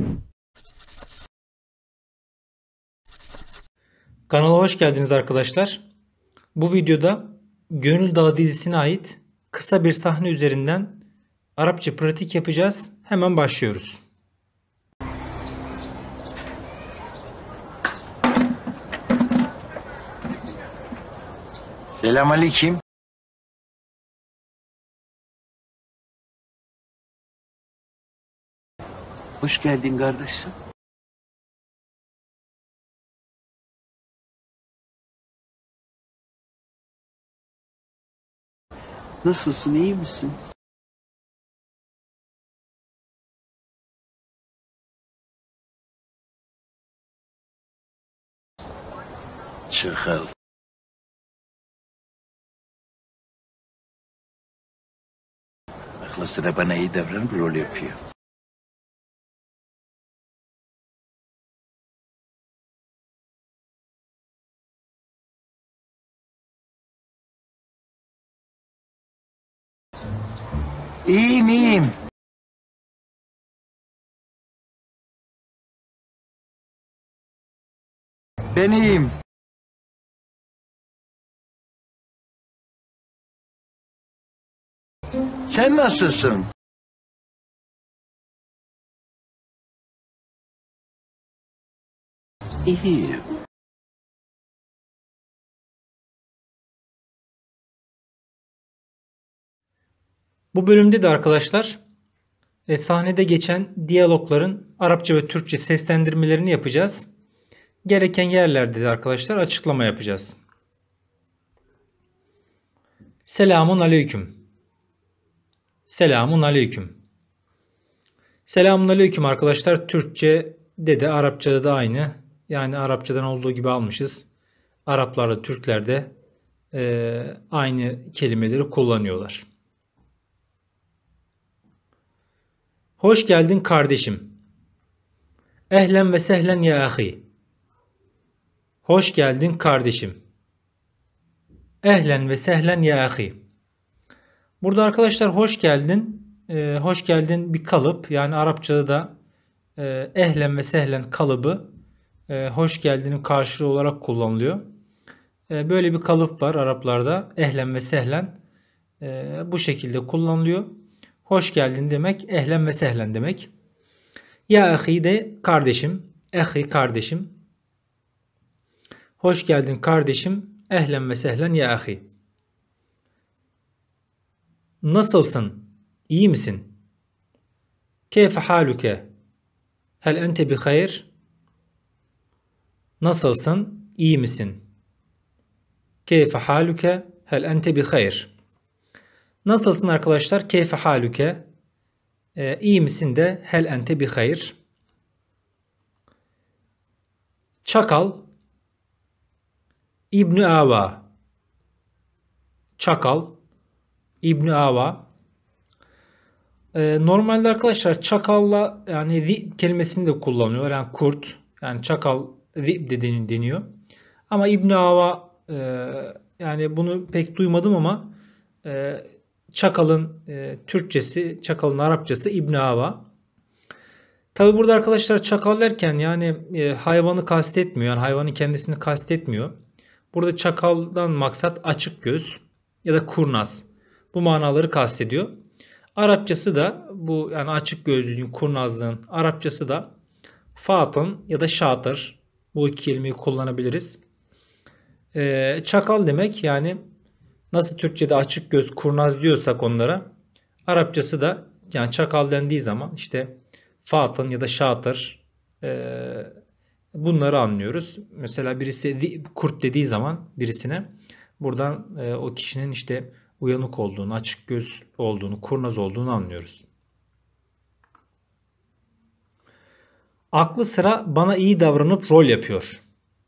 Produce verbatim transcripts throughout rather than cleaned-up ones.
Kanala hoş geldiniz arkadaşlar. Bu videoda Gönül Dağı dizisine ait kısa bir sahne üzerinden Arapça pratik yapacağız. Hemen başlıyoruz. Selamünaleyküm. Hoş geldin kardeşim. Nasılsın, iyi misin? Çakal. Aklı sıra bana iyi davranıp rol yapıyor. İyiyim, iyiyim. Ben iyiyim. Sen nasılsın? İyiyim. Bu bölümde de arkadaşlar e, sahnede geçen diyalogların Arapça ve Türkçe seslendirmelerini yapacağız. Gereken yerlerde de arkadaşlar açıklama yapacağız. Selamun aleyküm. Selamun aleyküm. Selamun aleyküm arkadaşlar. Türkçe'de de Arapça'da da aynı. Yani Arapçadan olduğu gibi almışız. Araplar da Türkler de e, aynı kelimeleri kullanıyorlar. Hoş geldin kardeşim. Ehlen ve sehlen ya ahi. Hoş geldin kardeşim. Ehlen ve sehlen ya ahi. Burada arkadaşlar hoş geldin. Ee, hoş geldin bir kalıp. Yani Arapçada da e, ehlen ve sehlen kalıbı e, hoş geldinin karşılığı olarak kullanılıyor. E, böyle bir kalıp var Araplarda. Ehlen ve sehlen e, bu şekilde kullanılıyor. Hoş geldin demek ehlen ve sehlen demek. Ya ahi de kardeşim. Ahi kardeşim. Hoş geldin kardeşim. Ehlen ve sehlen ya ahi. Nasılsın? İyi misin? Keyfe haluke? Hel ente bi hayır? Nasılsın? İyi misin? Keyfe haluke? Hel ente bi hayır? Nasılsın arkadaşlar? Keyfe haluke? Ee, iyi misin de hel ente bi hayır? Çakal İbni Ava. Çakal İbni Ava. Ee, normalde arkadaşlar çakalla yani zib kelimesini de kullanıyor. Yani kurt. Yani çakal zib dediğini deniyor. Ama İbni Ava e, yani bunu pek duymadım ama e, çakalın e, Türkçesi, çakalın Arapçası İbni Ava. Tabi burada arkadaşlar çakal derken yani e, hayvanı kastetmiyor. Yani hayvanın kendisini kastetmiyor. Burada çakaldan maksat açık göz ya da kurnaz. Bu manaları kastediyor. Arapçası da bu yani açık gözlülüğün, kurnazlığın Arapçası da fatın ya da şatır. Bu iki kelimeyi kullanabiliriz. Ee, çakal demek yani nasıl Türkçe'de açık göz, kurnaz diyorsak onlara Arapçası da yani çakal dendiği zaman işte fatın ya da şatır e, bunları anlıyoruz. Mesela birisi kurt dediği zaman birisine buradan e, o kişinin işte uyanık olduğunu, açık göz olduğunu, kurnaz olduğunu anlıyoruz. Aklı sıra bana iyi davranıp rol yapıyor.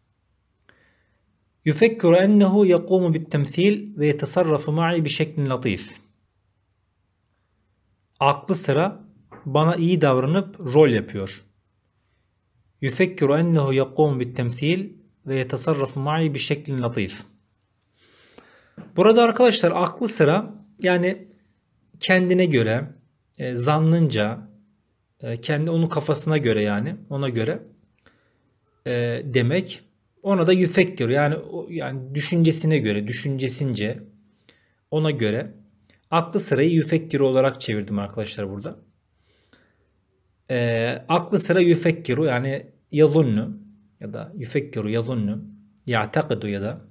Yufekkiru ennehu yakumu bittemthil ve yetasarrafu ma'i bi şeklin latif. Aklı sıra bana iyi davranıp rol yapıyor. Yufekkiru ennehu yakumu bittemthil ve yetasarrafu ma'i bi şeklin latif. Burada arkadaşlar aklı sıra yani kendine göre, e, zannınca, E, kendi onun kafasına göre yani ona göre e, demek. Ona da yüfekkiru yani yani düşüncesine göre, düşüncesince ona göre aklı sırayı yüfekkiru olarak çevirdim arkadaşlar burada. E, aklı sıra yüfekkiru yani yazunnu ya da yüfekkiru yazunnu ya'takidu ya da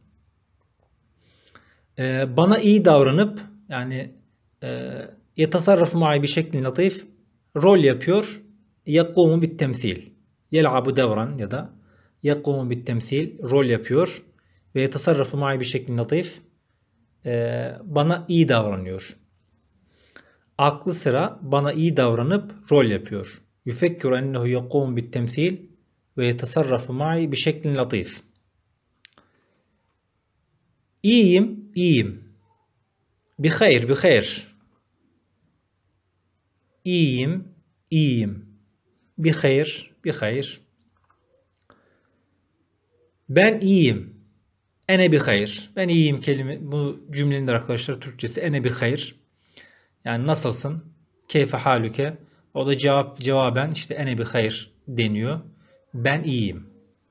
e, bana iyi davranıp yani e, yetasarrafu ma'i bir şeklin latif rol yapıyor. Yakumu bit temsil. Yel'abu devran ya da yakumu bit temsil rol yapıyor ve yetasarrafu ma'i bir şeklin latif e, bana iyi davranıyor. Aklı sıra bana iyi davranıp rol yapıyor. Yufekkiru ennehu yakumu bit temsil ve yetasarrafu ma'i bir şeklin latif. İyiyim, iyiyim. Bi hayr, bi hayr. İyiyim, iyiyim. Bi hayr, bi hayr. Ben iyiyim. Ene bi hayr. Ben iyiyim kelime. Bu cümlenin de arkadaşlar Türkçesi ene bi hayr. Yani nasılsın? Keyfe halüke. O da cevap cevaben işte ene bi hayr deniyor. Ben iyiyim.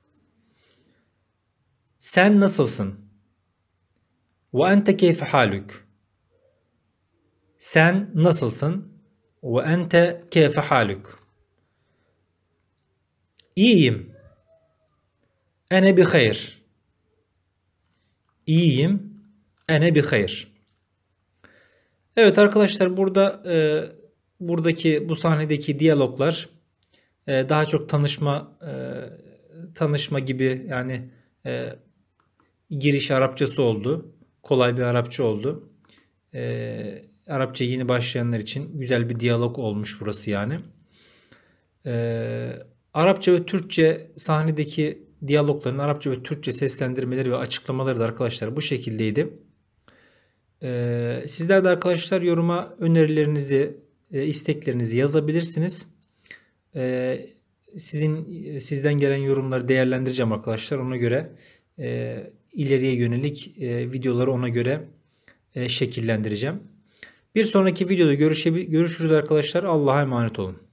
Sen nasılsın? Ve ente keyfe halük. Sen nasılsın? Ve ente keyfe halük. İyiyim. Ene bi hayr. İyiyim. Ene bi hayr. Evet arkadaşlar burada e, buradaki bu sahnedeki diyaloglar e, daha çok tanışma e, tanışma gibi yani e, giriş Arapçası oldu. Kolay bir Arapça oldu. E, Arapça yeni başlayanlar için güzel bir diyalog olmuş burası yani. E, Arapça ve Türkçe sahnedeki diyalogların Arapça ve Türkçe seslendirmeleri ve açıklamaları da arkadaşlar bu şekildeydi. Ee, sizler de arkadaşlar yoruma önerilerinizi, e, isteklerinizi yazabilirsiniz. Ee, sizin sizden gelen yorumları değerlendireceğim arkadaşlar. Ona göre e, ileriye yönelik e, videoları ona göre e, şekillendireceğim. Bir sonraki videoda görüşürüz arkadaşlar. Allah'a emanet olun.